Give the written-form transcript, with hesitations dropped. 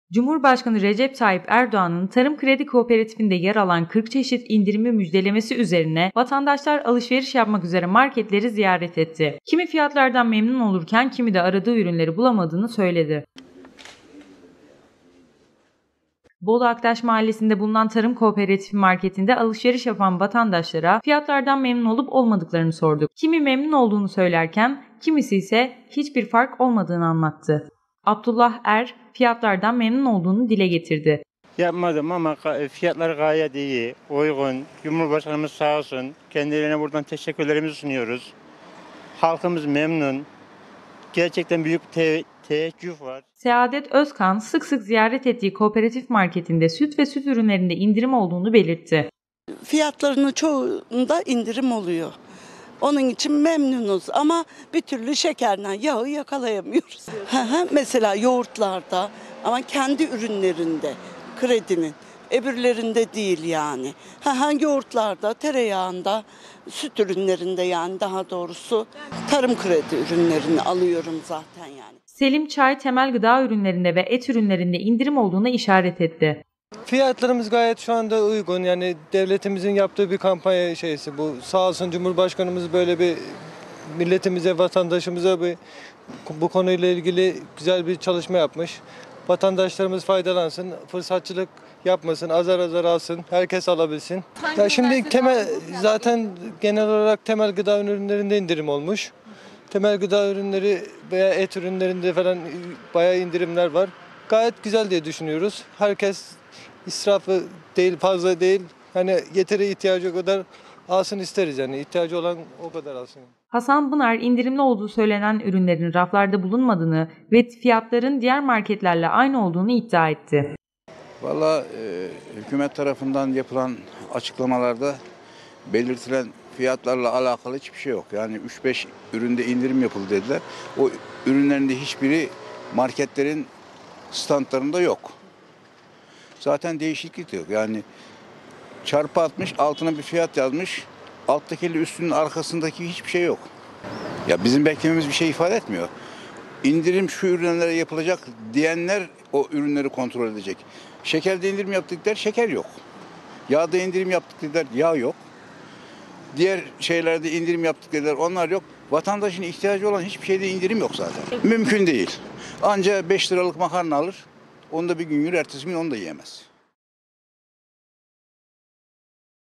Cumhurbaşkanı Recep Tayyip Erdoğan'ın Tarım Kredi Kooperatifinde yer alan 40 çeşit indirimi müjdelemesi üzerine vatandaşlar alışveriş yapmak üzere marketleri ziyaret etti. Kimi fiyatlardan memnun olurken kimi de aradığı ürünleri bulamadığını söyledi. Bolu Aktaş Mahallesi'nde bulunan Tarım Kooperatifi marketinde alışveriş yapan vatandaşlara fiyatlardan memnun olup olmadıklarını sorduk. Kimi memnun olduğunu söylerken kimisi ise hiçbir fark olmadığını anlattı. Abdullah Er fiyatlardan memnun olduğunu dile getirdi. Yapmadım ama fiyatlar gayet iyi, uygun. Cumhurbaşkanımız sağ olsun. Kendilerine buradan teşekkürlerimizi sunuyoruz. Halkımız memnun. Gerçekten büyük teveccüh var. Saadet Özkan sık sık ziyaret ettiği kooperatif marketinde süt ve süt ürünlerinde indirim olduğunu belirtti. Fiyatlarının çoğunda indirim oluyor. Onun için memnunuz ama bir türlü şekerden yağı yakalayamıyoruz. Mesela yoğurtlarda ama kendi ürünlerinde kredinin, öbürlerinde değil yani. Yoğurtlarda, tereyağında, süt ürünlerinde yani daha doğrusu tarım kredi ürünlerini alıyorum zaten yani. Selim Çay temel gıda ürünlerinde ve et ürünlerinde indirim olduğuna işaret etti. Fiyatlarımız gayet şu anda uygun. Yani devletimizin yaptığı bir kampanya şeysi bu. Sağ olsun Cumhurbaşkanımız böyle bir milletimize, vatandaşımıza bu konuyla ilgili güzel bir çalışma yapmış. Vatandaşlarımız faydalansın, fırsatçılık yapmasın, azar azar alsın, herkes alabilsin. Ya şimdi zaten genel olarak temel gıda ürünlerinde indirim olmuş. Temel gıda ürünleri veya et ürünlerinde falan bayağı indirimler var. Gayet güzel diye düşünüyoruz. Herkes israfı değil, fazla değil. Hani yeteri ihtiyacı kadar alsın isteriz yani. İhtiyacı olan o kadar alsın. Hasan Bınar indirimli olduğu söylenen ürünlerin raflarda bulunmadığını ve fiyatların diğer marketlerle aynı olduğunu iddia etti. Valla hükümet tarafından yapılan açıklamalarda belirtilen fiyatlarla alakalı hiçbir şey yok. Yani 3-5 üründe indirim yapıldı dediler. O ürünlerin de hiçbiri marketlerin standlarında yok. Zaten değişiklik de yok. Yani çarpı atmış, altına bir fiyat yazmış. Alttakiyle üstünün arkasındaki hiçbir şey yok. Ya bizim beklememiz bir şey ifade etmiyor. İndirim şu ürünlere yapılacak diyenler o ürünleri kontrol edecek. Şekerde indirim yaptıklar şeker yok. Yağda indirim yaptıklar yağ yok. Diğer şeylerde indirim yaptıkları onlar yok. Vatandaşın ihtiyacı olan hiçbir şeyde indirim yok zaten. Mümkün değil. Anca 5 liralık makarna alır. Onu da bir gün yürür, ertesi gün onu da yiyemez.